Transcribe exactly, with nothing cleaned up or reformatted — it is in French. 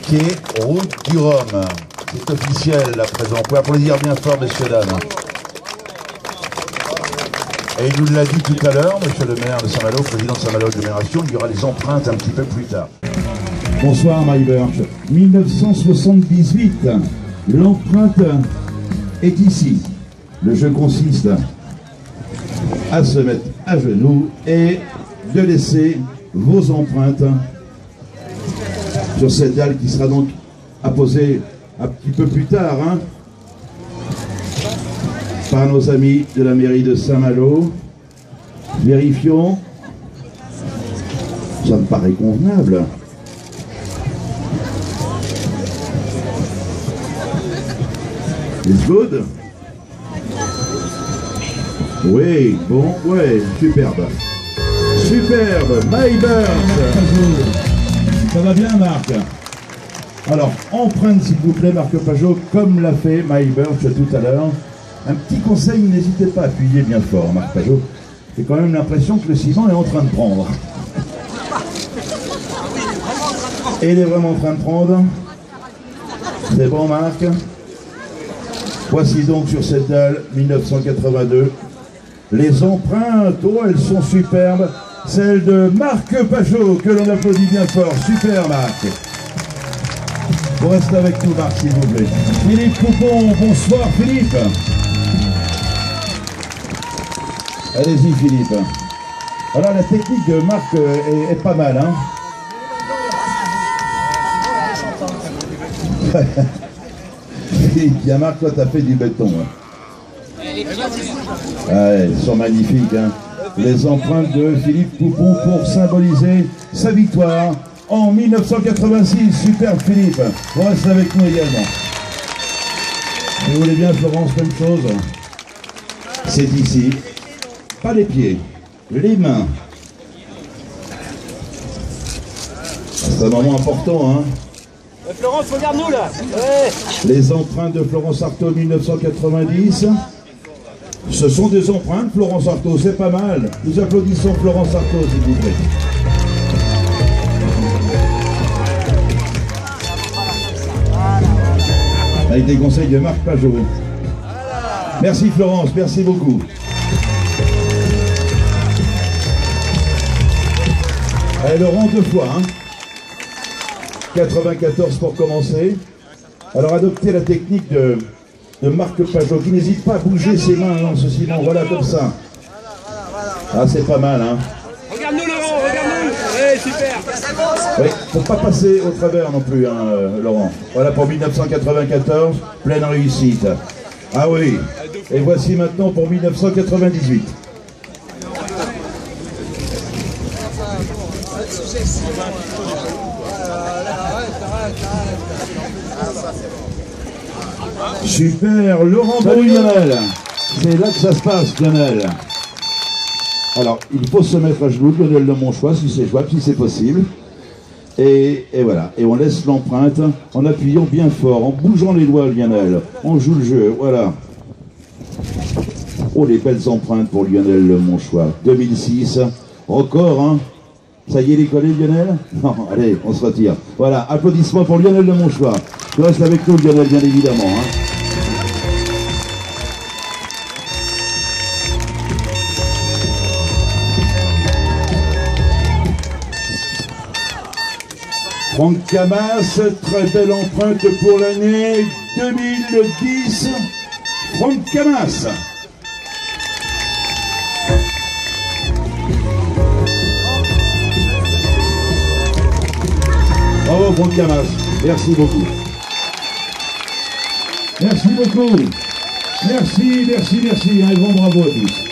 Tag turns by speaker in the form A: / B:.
A: quai route du Rhum. C'est officiel à présent. Vous pouvez applaudir bien fort, messieurs, dames. Et il nous l'a dit tout à l'heure, monsieur le maire de Saint-Malo, président de Saint-Malo Agglomération, il y aura les empreintes un petit peu plus tard.
B: Bonsoir Maïberg. mille neuf cent soixante-dix-huit, l'empreinte est ici. Le jeu consiste à se mettre à genoux et de laisser vos empreintes sur cette dalle qui sera donc apposée un petit peu plus tard hein, par nos amis de la mairie de Saint-Malo. Vérifions. Ça me paraît convenable. It's good. Oui, bon, ouais, superbe. Superbe, Maïberg. Ça va bien, Marc? Alors, empreinte, s'il vous plaît, Marc Pajot, comme l'a fait Maïberg tout à l'heure. Un petit conseil, n'hésitez pas à appuyer bien fort, Marc Pajot. J'ai quand même l'impression que le ciment est en train de prendre. Et il est vraiment en train de prendre. C'est bon, Marc? Voici donc sur cette dalle mille neuf cent quatre-vingt-deux les empreintes. Oh, elles sont superbes. Celle de Marc Pajot, que l'on applaudit bien fort. Super, Marc. Vous restez avec nous, Marc, s'il vous plaît. Philippe Coupon, bonsoir, Philippe. Allez-y, Philippe. Voilà, la technique de Marc est, est pas mal, hein. Philippe, bien Marc, toi, t'as fait du béton. Hein. Ouais, ils sont magnifiques, hein. Les empreintes de Philippe Coupon pour symboliser sa victoire en mille neuf cent quatre-vingt-six. Superbe, Philippe. Vous restez avec nous également. Si vous voulez bien, Florence, même chose. C'est ici. Pas les pieds, les mains. C'est un moment important, hein.
C: Euh, Florence, regarde-nous là. Ouais.
B: Les empreintes de Florence Artaud mille neuf cent quatre-vingt-dix. Ce sont des empreintes, Florence Artaud, c'est pas mal. Nous applaudissons Florence Artaud, s'il vous plaît. Avec des conseils de Marc Pajot. Merci Florence, merci beaucoup. Allez, Laurent, deux fois, hein. quatre-vingt-quatorze pour commencer. Alors, adoptez la technique de, de Marc Pajot, qui n'hésite pas à bouger ses mains dans ce ciment. Voilà, comme ça. Ah, c'est pas mal, hein.
C: Regarde-nous, Laurent, regarde-nous. Ouais, super.
B: Oui, faut pas passer au travers non plus, hein, euh, Laurent. Voilà pour mille neuf cent quatre-vingt-quatorze, pleine réussite. Ah oui. Et voici maintenant pour mille neuf cent quatre-vingt-dix-huit. Super, Laurent Lionel. C'est là que ça se passe, Lionel. Alors, il faut se mettre à genoux, Lionel de Monchois, si c'est jouable, si c'est possible. Et, et voilà, et on laisse l'empreinte en appuyant bien fort, en bougeant les doigts, Lionel. On joue le jeu, voilà. Oh, les belles empreintes pour Lionel Le Monchois. deux mille six, record, hein. Ça y est, les collés, Lionel? Non, allez, on se retire. Voilà, applaudissements pour Lionel Le Monchois. Tu restes avec nous, Lionel, bien évidemment, hein. Franck Camas, très belle empreinte pour l'année deux mille dix. Franck Camas. Bravo Franck Camas, merci beaucoup. Merci beaucoup. Merci, merci, merci. Un grand bravo à tous.